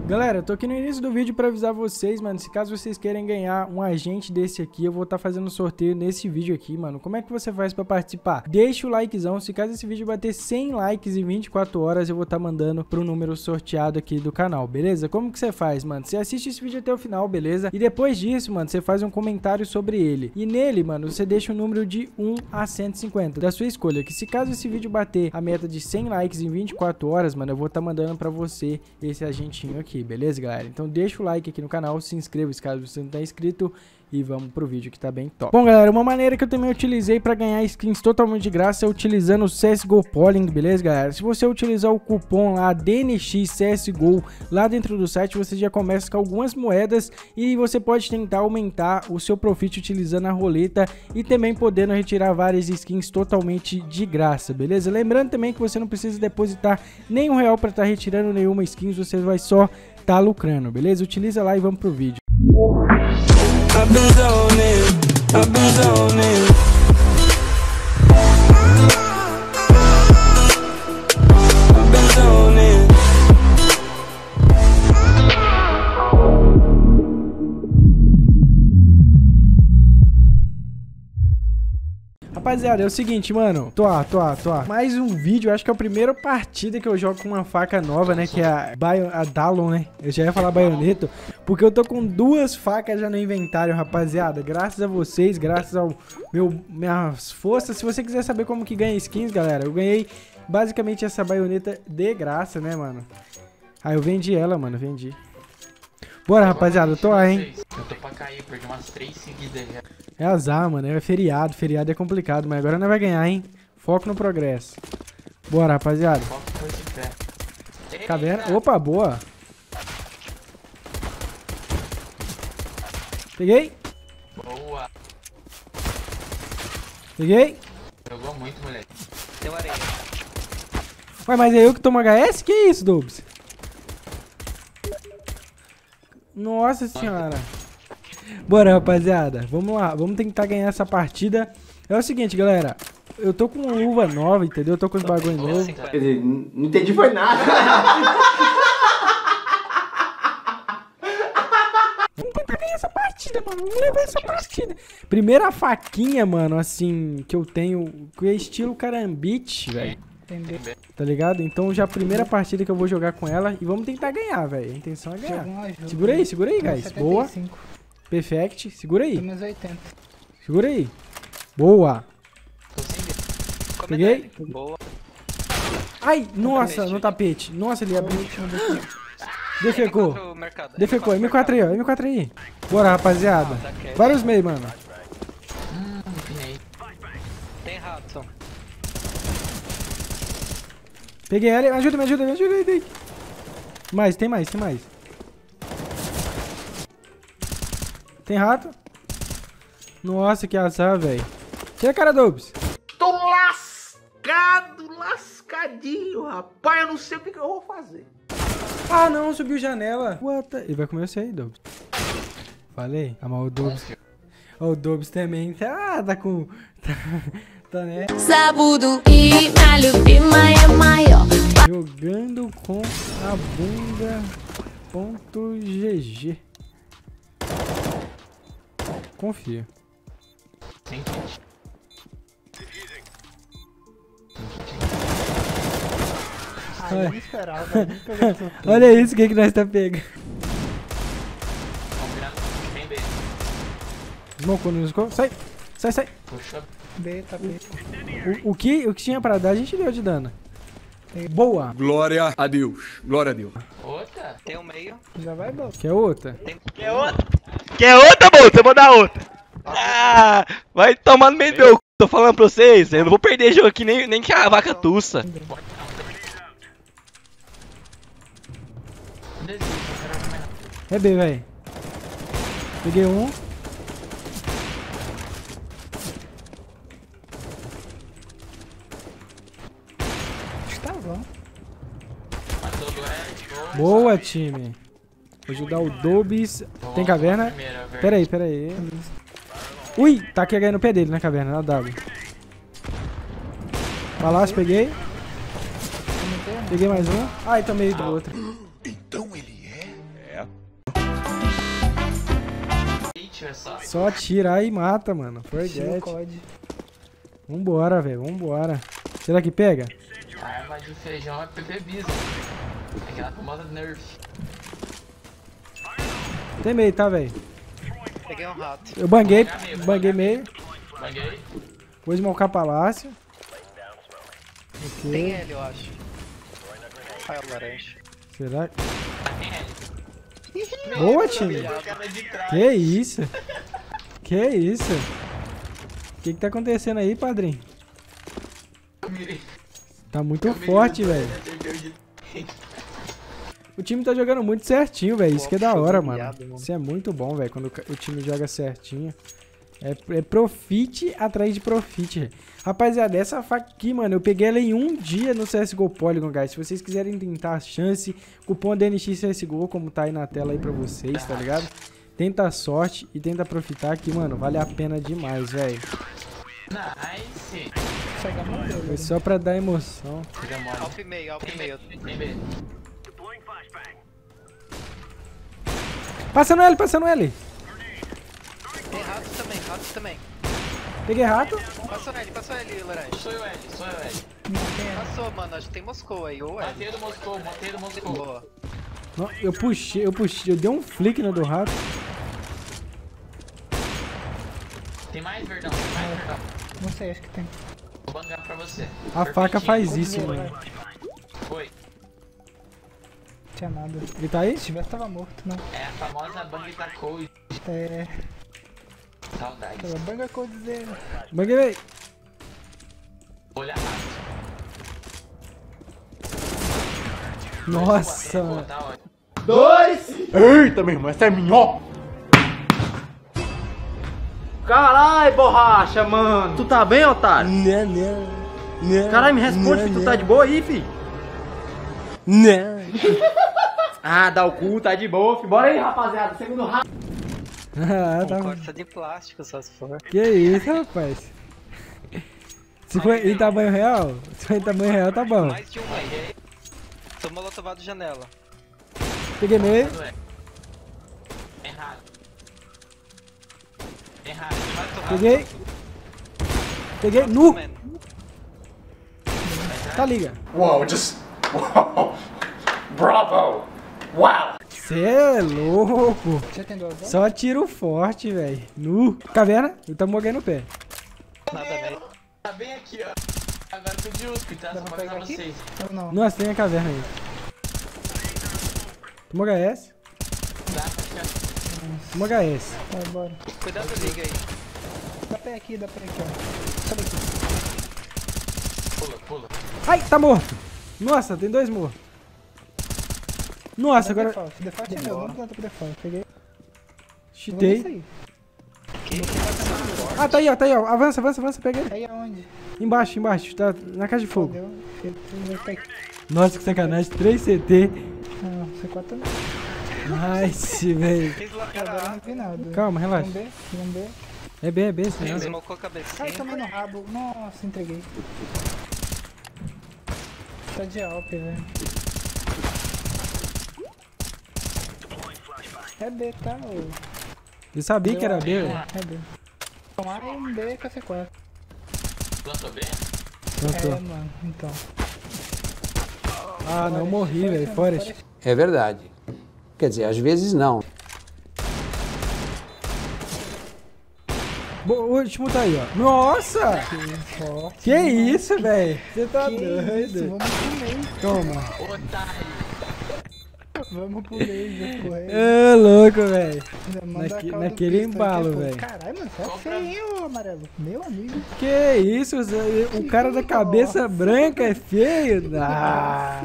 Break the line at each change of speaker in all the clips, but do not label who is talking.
Galera, eu tô aqui no início do vídeo pra avisar vocês, mano, se caso vocês querem ganhar um agente desse aqui, eu vou estar fazendo um sorteio nesse vídeo aqui, mano. Como é que você faz pra participar? Deixa o likezão, se caso esse vídeo bater 100 likes em 24 horas, eu vou estar mandando pro número sorteado aqui do canal, beleza? Como que você faz, mano? Você assiste esse vídeo até o final, beleza? E depois disso, mano, você faz um comentário sobre ele. E nele, mano, você deixa o número de 1 a 150 da sua escolha, que se caso esse vídeo bater a meta de 100 likes em 24 horas, mano, eu vou estar mandando pra você esse agentinho aqui, beleza, galera? Então deixa o like aqui no canal, se inscreva se caso você não tá inscrito e vamos pro vídeo que tá bem top. Bom, galera, uma maneira que eu também utilizei pra ganhar skins totalmente de graça é utilizando o CSGO Polling, beleza, galera? Se você utilizar o cupom lá DNX CSGO lá dentro do site, você já começa com algumas moedas e você pode tentar aumentar o seu profit utilizando a roleta e também podendo retirar várias skins totalmente de graça, beleza? Lembrando também que você não precisa depositar nenhum real pra estar retirando nenhuma skin, você vai só tá lucrando, beleza? Utiliza lá e vamos pro vídeo. Rapaziada, é o seguinte, mano, tô. Mais um vídeo, acho que é a primeira partida que eu jogo com uma faca nova, né, que é a Dallon, né, eu já ia falar baioneta, porque eu tô com duas facas já no inventário, rapaziada, graças a vocês, graças ao minhas forças. Se você quiser saber como que ganha skins, galera, eu ganhei basicamente essa baioneta de graça, né, mano. Ah, eu vendi ela, mano, vendi. Bora, rapaziada, eu tô lá, hein.
Eu tô pra cair, perdi umas 3 seguidas já.
É azar, mano, é feriado é complicado, mas agora nós vai ganhar, hein. Foco no progresso. Bora, rapaziada.
Foco foi de pé.
Caverna, opa, boa. Peguei.
Boa.
Peguei.
Jogou muito, moleque.
Tem uma areia.
Ué, mas é eu que tomo HS? Que isso, Dobbs? Nossa senhora. Bora, rapaziada. Vamos lá. Vamos tentar ganhar essa partida. É o seguinte, galera. Eu tô com uma luva nova, entendeu? Eu tô com os bagulho novo.
Quer dizer, não entendi foi nada.
Vamos tentar ganhar essa partida, mano. Vamos levar essa partida. Primeira faquinha, mano, assim, que eu tenho, que é estilo carambite, velho.
Entendeu?
Tá ligado? Então já a primeira partida que eu vou jogar com ela e vamos tentar ganhar, velho. A intenção é ganhar. Segura aí, guys. Boa. Perfect. Segura aí.
Menos 80.
Segura aí. Boa. Peguei.
Boa.
Ai, nossa, no tapete. Nossa, ele abriu. Defecou. Defecou. M4 aí, ó. M4 aí. Bora, rapaziada. Vários meios, mano.
Empinei.
Tem Hudson.
Peguei ela. Me ajuda aí. Tem mais. Tem rato. Nossa, que azar, velho. Tira a cara, Dobbs.
Tô lascadinho, rapaz. Eu não sei o que eu vou fazer.
Ah, não, subiu janela. What the... Ele vai comer você aí, Dobbs. Falei. Ah, mas o Dobbs... Ó, o Dobbs também tá com... Tá, né?
Sabudo e minha любимая maior.
Jogando com a bunda.gg. Confia.
Sem kit.
Eu não esperava.
Olha isso, o que nós tá pegando.
Combinado. Tem B.
Smocou no escuro. Sai.
Puxa.
B, tá B.
O que tinha pra dar, a gente deu de dano. Boa.
Glória a Deus.
Outra.
Tem um meio. Já vai bom.
Quer outra?
Quer outra, moça? Eu vou dar outra. Ah, vai tomar no meio do meu c... Tô falando pra vocês. Eu não vou perder jogo aqui nem que a vaca tussa.
É B, velho. Peguei um.
Tá bom.
Boa, time. Vou ajudar o Dobbs. Tem caverna? Pera aí. Ui, tá aqui no pé dele na caverna, na W. Palácio, peguei. Peguei mais um. Ai, tomei do outro.
Então ele é?
tio, é só.
Só atirar e mata, mano.
Estilo
Forget.
COD.
Vambora, velho. Vambora. Será que pega?
A arma de feijão é PP Bisa. Aquela famosa Nerf.
Tem meio, tá, velho?
Peguei um rato.
Eu banguei
Banguei
meio.
Banguei.
Vou esmalcar palácio.
Tem
Ok.
ele, eu acho. Ah, é o laranja.
Será?
Tem ele.
Boa, time.
Cara de trás.
Que isso? Que isso? O que tá acontecendo aí, padrinho?
Eu mirei.
Tá muito forte, velho. O time tá jogando muito certinho, velho. Isso que é da hora, mano. Isso é muito bom, velho. Quando o time joga certinho. É profit atrás de profit. Rapaziada, essa faca aqui, mano, eu peguei ela em um dia no CSGO Polygon, guys. Se vocês quiserem tentar a chance, cupom DNX CSGO, como tá aí na tela aí pra vocês, tá ligado? Tenta a sorte e tenta profitar que, mano, vale a pena demais, velho.
Nice.
Pega a mão dele.
Foi só pra dar emoção.
Fica mole.
Alp meio, alp meio.
Tem B.
Passando ele, passando ele.
Tem ratos também.
Peguei rato.
Passou ele, laranja.
Sou eu, L.
Passou, mano, acho que tem Moscou aí, ou é?
Matei do Moscou.
Boa.
Não, eu puxei, eu dei um flick no do rato.
Tem mais, Verdão.
Não sei, acho que tem.
Vou bangar pra você.
A faca faz isso,
Vamos ver,
mano.
Foi.
Não tinha nada.
Ele tá aí?
Se tivesse, tava morto, não.
É a famosa bang da Cold.
É.
Saudade.
Pela banga Coldzera.
Banguei, velho.
Olha rápido.
Nossa, mano.
Tá ótimo.
Eita, meu irmão, essa é minha. Caralho, borracha, mano. Tu tá bem, otário?
Não.
Caralho, me responde, filho. Tu tá de boa aí, filho?
Não.
Ah, dá o cu, tá de boa, filho. Bora aí, rapaziada. Segundo round.
Ah, tá.
Corta de plástico, só se for.
Que isso, rapaz? Se for em tamanho real? Se for em tamanho real, tá bom.
Mais de um aí. Tomou lotovado janela.
Peguei meio.
Errado.
Peguei. Peguei. Nu. Tá liga.
Whoa, just. Whoa. Bravo! Wow!
Cê é louco.
Já tem duas?
Só tiro forte, velho. Nu. Caverna. E tamo ganhando o pé.
Nada bem.
Tá bem aqui, ó. Agora tô de USP, tá? Só pra avisar
pegar aqui?
vocês.
Ou não?
Nossa, tem a caverna aí. Toma HS.
Dá pra
Toma HS.
Vai, bora.
Cuidado da liga aí.
Dá pé aqui, ó. Sobe aqui.
Pula.
Ai, tá morto. Nossa, tem dois mortos. Nossa, agora...
Default é meu, vamos plantar pro default. Peguei.
Chutei. Ah, tá aí, ó. Avança, pega ele.
Aí aonde?
Embaixo. Tá na caixa de fogo.
Deu.
Nossa, que sacanagem. 3 CT.
Não, C4 também.
Nice, velho.
Agora não vi nada.
Calma, relaxa.
Vamos ver.
É B, senão.
Smocou a cabeça. Ai, tomei no rabo. Nossa, entreguei. Tá de Alp, velho. É B, tá?
Eu sabia que era B, velho.
É B. Com A e um B com a C4.
Plantou B?
Plantou.
Mano, então.
Ah, não, morri, velho. Forest.
É verdade. Quer dizer, às vezes não.
O último tá aí, ó. Nossa! Que isso, velho? Você tá doido?
Vamos pro meio.
Toma.
Otário.
Vamos pro laser, porra.
É louco, velho.
Manda a calda
Naquele
do pisto
embalo,
aqui, pô.
velho.
Caralho, mano, você é feio, amarelo. Meu amigo.
Que isso? O cara da cabeça branca é feio? Ah.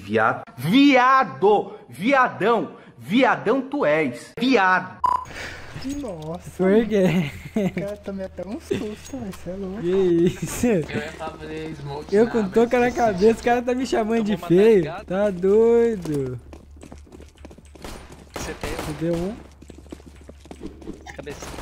Viadão tu és. Viado.
Nossa.
Por quê?
Cara, tomei até um susto, velho. Você é louco.
Que isso?
Eu ia fazer smoke.
Eu com touca na cabeça, o cara tá me chamando de feio. Tá doido.
Você tem
Você deu um.
cabeça.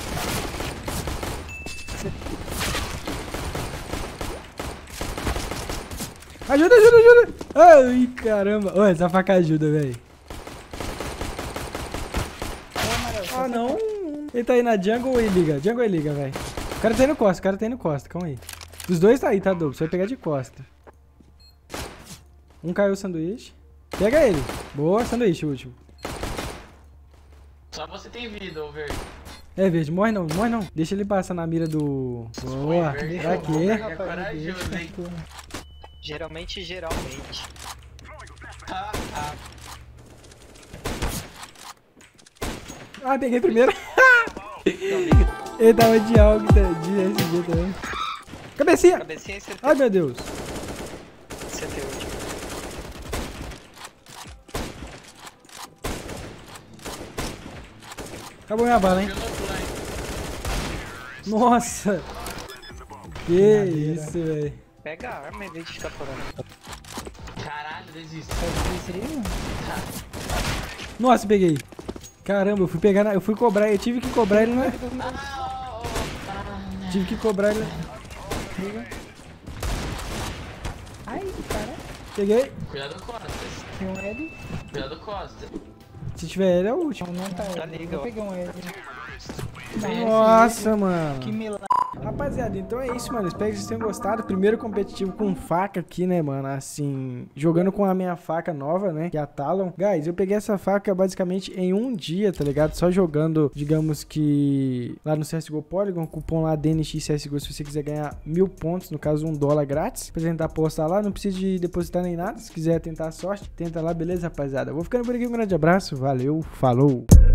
Ajuda! Ai, caramba. Ô, essa faca ajuda, velho. Ah, não. Ele tá aí na jungle ou ele liga? Jungle ou ele liga, velho? O cara tá indo costa, calma aí. Os dois tá aí, tá, Doug? Você vai pegar de costa. Um caiu o sanduíche. Pega ele. Boa, sanduíche, o último.
Só você tem vida, ô verde.
É, verde, morre não. Deixa ele passar na mira do... Boa, pra quê?
É corajoso, hein?
Geralmente.
Ah, peguei primeiro. Ele tava de algo de SG também. Cabecinha!
Cabecinha e CT.
Ai, meu Deus.
CT último.
Acabou minha bala, hein? Nossa! Que isso, velho.
Pega a arma em vez de ficar parando.
Caralho, desisto.
Nossa, peguei. Caramba, eu fui pegar, eu fui cobrar, eu tive que cobrar ele, né? Tive que cobrar ele.
Ai, cara.
Peguei.
Cuidado Costa.
Tem um L.
Cuidado Costa.
Se tiver ele, é o último.
Não tá
Tá
L.
liga,
Eu
ó.
peguei um L.
Nossa, mano.
Que milagre.
Rapaziada, então é isso, mano. Espero que vocês tenham gostado. Primeiro competitivo com faca aqui, né, mano? Assim, jogando com a minha faca nova, né? Que é a Talon. Guys, eu peguei essa faca basicamente em um dia, tá ligado? Só jogando, digamos que lá no CSGO Polygon, cupom lá DNX CSGO, se você quiser ganhar 1000 pontos, no caso $1 grátis. Pra tentar postar lá, não precisa de depositar nem nada. Se quiser tentar a sorte, tenta lá, beleza, rapaziada? Vou ficando por aqui, um grande abraço. Valeu, falou!